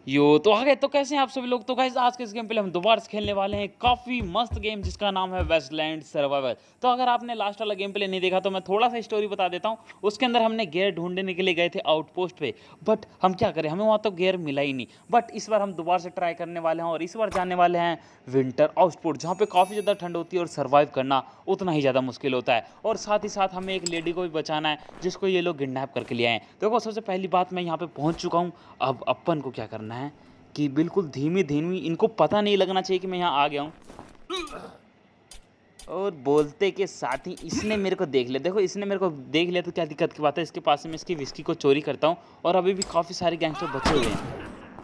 यो तो आ गए। तो कैसे हैं आप सभी लोग। तो गाइस आज के इस गेम पे हम दोबारा से खेलने वाले हैं काफ़ी मस्त गेम जिसका नाम है वेस्टलैंड सर्वाइवल। तो अगर आपने लास्ट वाला गेम प्ले नहीं देखा तो मैं थोड़ा सा स्टोरी बता देता हूँ। उसके अंदर हमने गियर ढूंढने के लिए गए थे आउटपोस्ट पे, बट हम क्या करें, हमें वहाँ तो गियर मिला ही नहीं। बट इस बार हम दोबारा से ट्राई करने वाले हैं और इस बार जाने वाले हैं विंटर आउटपोस्ट, जहाँ पे काफ़ी ज़्यादा ठंड होती है और सर्वाइव करना उतना ही ज़्यादा मुश्किल होता है। और साथ ही साथ हमें एक लेडी को भी बचाना है जिसको ये लोग किडनैप करके ले आए हैं। देखो सबसे पहली बात, मैं यहाँ पे पहुँच चुका हूँ। अब अपन को क्या करना है कि बिल्कुल धीमी धीमी, इनको पता नहीं लगना चाहिए कि मैं यहाँ आ गया हूँ। और बोलते के साथ ही इसने मेरे को देख लिया। देखो इसने मेरे को देख लिया तो क्या दिक्कत की बात है। इसके पास से मैं इसकी विस्की को चोरी करता हूँ और अभी भी काफ़ी सारे गैंगस्टर बचे हुए हैं।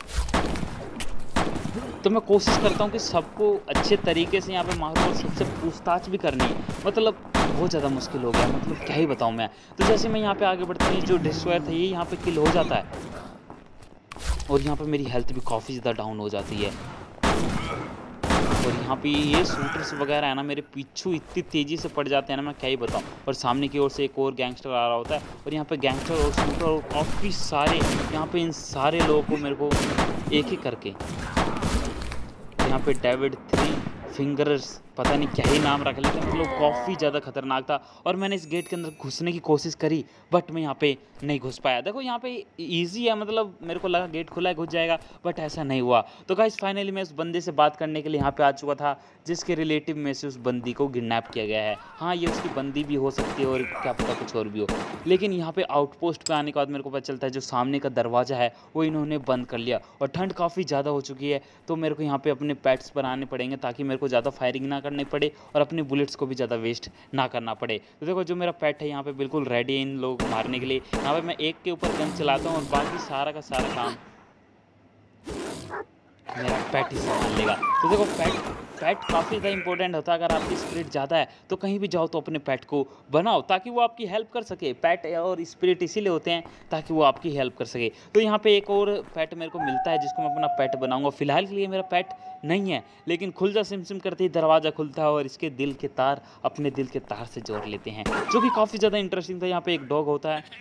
तो मैं कोशिश करता हूँ कि सबको अच्छे तरीके से यहाँ पे मारूँ और सबसे पूछताछ भी करनी है। मतलब बहुत ज़्यादा मुश्किल हो गया, मतलब क्या ही बताऊँ मैं। तो जैसे मैं यहाँ पे आगे बढ़ता हूँ, जो डिस्ट्रॉयर था ये यहाँ पे किल हो जाता है और यहाँ पे मेरी हेल्थ भी काफ़ी ज़्यादा डाउन हो जाती है। और यहाँ पे ये शूटर्स वगैरह है ना, मेरे पीछू इतनी तेज़ी से पड़ जाते हैं ना, मैं क्या ही बताऊँ। और सामने की ओर से एक और गैंगस्टर आ रहा होता है और यहाँ पे गैंगस्टर और शूटर और काफ़ी सारे, यहाँ पे इन सारे लोगों को मेरे को एक एक करके, यहाँ पे डेविड थ्री फिंगर्स, पता नहीं क्या ही नाम रख लेते हैं, मतलब काफ़ी ज़्यादा खतरनाक था। और मैंने इस गेट के अंदर घुसने की कोशिश करी बट मैं यहाँ पे नहीं घुस पाया। देखो यहाँ पे इजी है, मतलब मेरे को लगा गेट खुला है घुस जाएगा, बट ऐसा नहीं हुआ। तो गाइस फाइनली मैं उस बंदे से बात करने के लिए यहाँ पे आ चुका था जिसके रिलेटिव में से उस बंदी को किडनैप किया गया है। हाँ, ये उसकी बंदी भी हो सकती है और क्या पता कुछ और भी हो। लेकिन यहाँ पे आउटपोस्ट पे आने के बाद मेरे को पता चलता है जो सामने का दरवाज़ा है वो इन्होंने बंद कर लिया और ठंड काफ़ी ज़्यादा हो चुकी है। तो मेरे को यहाँ पे अपने पेट्स बनाने पड़ेंगे ताकि मेरे को ज़्यादा फायरिंग ना करनी पड़े और अपने बुलेट्स को भी ज़्यादा वेस्ट ना करना पड़े। तो देखो जो मेरा पेट है यहाँ पे बिल्कुल रेडी है इन लोगों को मारने के लिए। यहाँ पे मैं एक के ऊपर गन चलाता हूँ और बाकी सारा का सारा काम मेरा पेट ही संभाल लेगा। तो देखो पेट काफ़ी ज़्यादा इंपॉर्टेंट होता है। अगर आपकी स्पिरिट ज़्यादा है तो कहीं भी जाओ तो अपने पेट को बनाओ ताकि वो आपकी हेल्प कर सके। पेट और स्पिरिट इसीलिए होते हैं ताकि वो आपकी हेल्प कर सके। तो यहाँ पे एक और पेट मेरे को मिलता है जिसको मैं अपना पेट बनाऊंगा। फिलहाल के लिए मेरा पेट नहीं है, लेकिन खुल जा सिम सिम करते ही दरवाज़ा खुलता है और इसके दिल के तार अपने दिल के तार से जोड़ लेते हैं, जो कि काफ़ी ज़्यादा इंटरेस्टिंग था। यहाँ पे एक डॉग होता है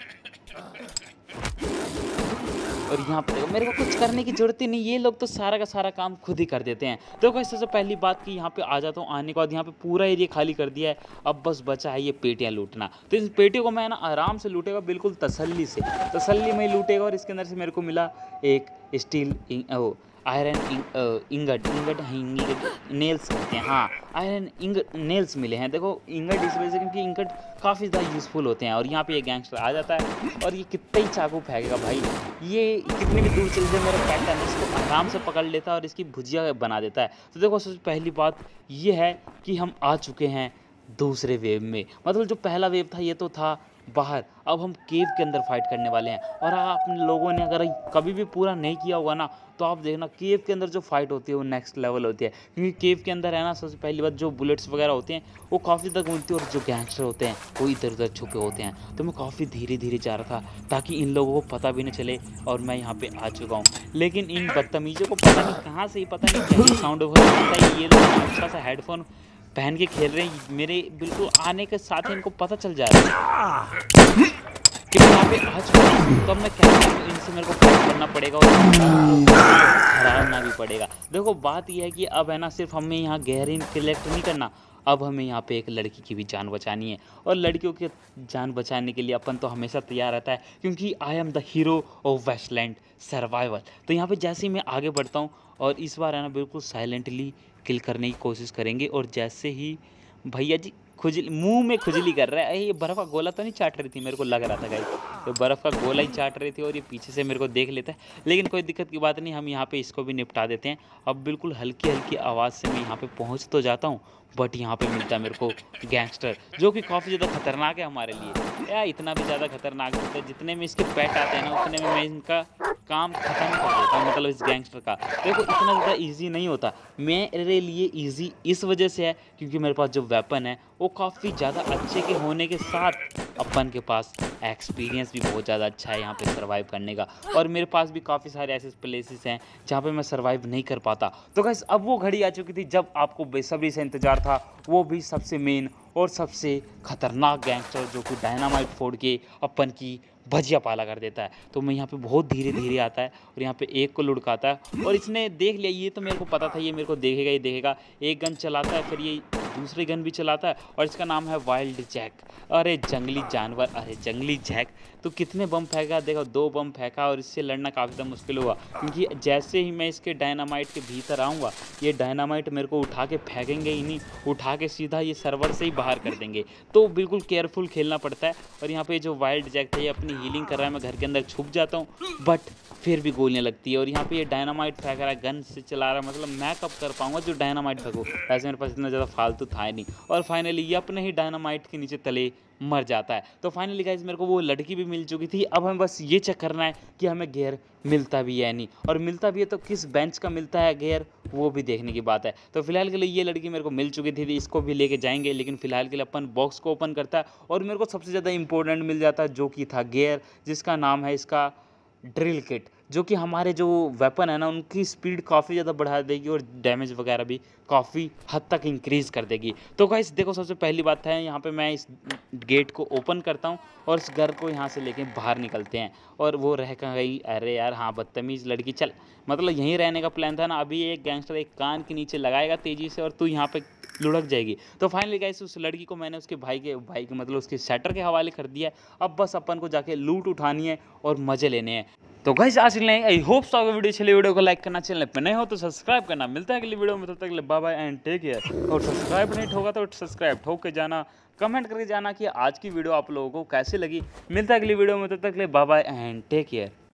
और यहाँ पे देखो मेरे को कुछ करने की जरूरत ही नहीं, ये लोग तो सारा का सारा काम खुद ही कर देते हैं। देखो इससे पहली बात कि यहाँ पे आ जाता हूँ, आने के बाद यहाँ पे पूरा एरिया खाली कर दिया है। अब बस बचा है ये पेटियाँ लूटना। तो इस पेटियों को मैं ना आराम से लूटेगा, बिल्कुल तसल्ली में लूटेगा। और इसके अंदर से मेरे को मिला एक स्टील आयरन इंगट नेल्स कहते हैं, हाँ आयरन इंगट नेल्स मिले हैं। देखो इंगट इस वजह से क्योंकि इंगट काफ़ी ज़्यादा यूज़फुल होते हैं। और यहाँ पे ये गैंगस्टर आ जाता है और ये कितना ही चाकू फेंकेगा भाई, ये कितनी भी दूर चले जाए मेरा पैट है इसको आराम से पकड़ लेता है और इसकी भुजिया बना देता है। तो देखो सबसे पहली बात ये है कि हम आ चुके हैं दूसरे वेव में। मतलब जो पहला वेव था ये तो था बाहर, अब हम केव के अंदर फाइट करने वाले हैं। और आप लोगों ने अगर कभी भी पूरा नहीं किया होगा ना तो आप देखना केव के अंदर जो फाइट होती है वो नेक्स्ट लेवल होती है। क्योंकि केव के अंदर है ना, सबसे पहली बात जो बुलेट्स वगैरह होते हैं वो काफ़ी तक घूमती है और जो गैंगस्टर होते हैं वो इधर उधर छुपे होते हैं। तो मैं काफ़ी धीरे धीरे जा रहा था ताकि इन लोगों को पता भी नहीं चले और मैं यहाँ पे आ चुका हूँ। लेकिन इन बदतमीज़ों को पता नहीं कहाँ से ही, पता नहीं क्या साउंड होता है, ये लोग अच्छा सा हेडफोन पहन के खेल रहे हैं। मेरे बिल्कुल आने के साथ ही इनको पता चल जा रहा है कि मैं यहाँ पे आ चुका हूँ। तो अब मैं क्या करूँ, इनसे मेरे को फाइट करना पड़ेगा और हराना भी पड़ेगा। देखो बात यह है कि अब है ना, सिर्फ हमें यहाँ गहरीन कलेक्ट नहीं करना, अब हमें यहाँ पे एक लड़की की भी जान बचानी है। और लड़कियों की जान बचाने के लिए अपन तो हमेशा तैयार रहता है क्योंकि I am the hero of Wasteland survival. तो यहाँ पे जैसे ही मैं आगे बढ़ता हूँ और इस बार है ना बिल्कुल साइलेंटली किल करने की कोशिश करेंगे। और जैसे ही भैया जी खुजली, मुंह में खुजली कर रहा है, ये बर्फ़ का गोला तो नहीं चाट रही थी, मेरे को लग रहा था गाइस तो बर्फ़ का गोला ही चाट रही थी और ये पीछे से मेरे को देख लेता है। लेकिन कोई दिक्कत की बात नहीं, हम यहाँ पे इसको भी निपटा देते हैं। अब बिल्कुल हल्की हल्की आवाज़ से मैं यहाँ पे पहुँच तो जाता हूँ बट यहाँ पे मिलता है मेरे को गैंगस्टर, जो कि काफ़ी ज़्यादा खतरनाक है हमारे लिए। या इतना भी ज़्यादा खतरनाक होता है, जितने में इसके पेट आते हैं ना उतने में मैं इनका काम खत्म कर देता हूँ, मतलब इस गैंगस्टर का। देखो इतना ज़्यादा इजी नहीं होता, मेरे लिए इजी इस वजह से है क्योंकि मेरे पास जो वेपन है वो काफ़ी ज़्यादा अच्छे के होने के साथ अपन के पास एक्सपीरियंस भी बहुत ज़्यादा अच्छा है यहाँ पे सर्वाइव करने का। और मेरे पास भी काफ़ी सारे ऐसे प्लेसेस हैं जहाँ पे मैं सर्वाइव नहीं कर पाता। तो गाइस अब वो घड़ी आ चुकी थी जब आपको बेसब्री से इंतज़ार था, वो भी सबसे मेन और सबसे खतरनाक गैंगस्टर जो कि डायनामाइट फोड़ के अपन की भजिया पाला कर देता है। तो मैं यहाँ पे बहुत धीरे-धीरे आता है और यहाँ पे एक को लुढ़काता है और इसने देख लिया, ये तो मेरे को पता था ये मेरे को देखेगा ही देखेगा। एक गन चलाता है, फिर ये दूसरी गन भी चलाता है और इसका नाम है वाइल्ड जैक। अरे जंगली जानवर, अरे जंगली जैक। तो कितने बम फेंका, देखो 2 बम फेंका और इससे लड़ना काफ़ी ज़्यादा मुश्किल हुआ, क्योंकि जैसे ही मैं इसके डायनामाइट के भीतर आऊँगा, ये डायनामाइट मेरे को उठा के फेंकेंगे ही नहीं, उठा के सीधा ये सर्वर से ही बाहर कर देंगे। तो बिल्कुल केयरफुल खेलना पड़ता है। और यहाँ पे जो वाइल्ड जैक था ये अपनी हीलिंग कर रहा है, मैं घर के अंदर छुप जाता हूँ, बट फिर भी गोलियाँ लगती है। और यहाँ पे ये डायनामाइट फेंक रहा है, गन से चला रहा है, मतलब मैं कब कर पाऊंगा जो डायनामाइट फेंकूँ। वैसे मेरे पास इतना ज़्यादा फालतू था ही नहीं। और फाइनली ये अपने ही डायनामाइट के नीचे तले मर जाता है। तो फाइनली गाइस मेरे को वो लड़की भी मिल चुकी थी। अब हमें बस ये चेक करना है कि हमें गियर मिलता भी है नहीं, और मिलता भी है तो किस बेंच का मिलता है गियर, वो भी देखने की बात है। तो फिलहाल के लिए ये लड़की मेरे को मिल चुकी थी, इसको भी लेके जाएंगे, लेकिन फिलहाल के लिए अपन बॉक्स को ओपन करता है और मेरे को सबसे ज़्यादा इंपॉर्टेंट मिल जाता है, जो कि था गियर, जिसका नाम है इसका ड्रिल किट, जो कि हमारे जो वेपन है ना उनकी स्पीड काफ़ी ज़्यादा बढ़ा देगी और डैमेज वगैरह भी काफ़ी हद तक इंक्रीज़ कर देगी। तो गाइस देखो, सबसे पहली बात है यहाँ पे मैं इस गेट को ओपन करता हूँ और इस घर को यहाँ से लेके बाहर निकलते हैं। और वो रह कहाँ गई, अरे यार हाँ बदतमीज़ लड़की, चल मतलब यहीं रहने का प्लान था ना। अभी एक गैंगस्टर एक कान के नीचे लगाएगा तेज़ी से और तू यहाँ पे लुढ़क जाएगी। तो फाइनली गाइस उस लड़की को मैंने उसके भाई के मतलब उसके सेटर के हवाले कर दिया है। अब बस अपन को जाके लूट उठानी है और मज़े लेने हैं। तो गाइस आज के लिए आई होप सो आपको वीडियो चली, वीडियो को लाइक करना, चैनल पे नए हो तो सब्सक्राइब करना। मिलता है अगली वीडियो में, तब तक के लिए bye bye and take care. और सब्सक्राइब नहीं होगा तो सब्सक्राइब ठोक के जाना, कमेंट करके जाना कि आज की वीडियो आप लोगों को कैसी लगी। मिलता है अगली वीडियो में, तब तक के लिए bye bye and take care.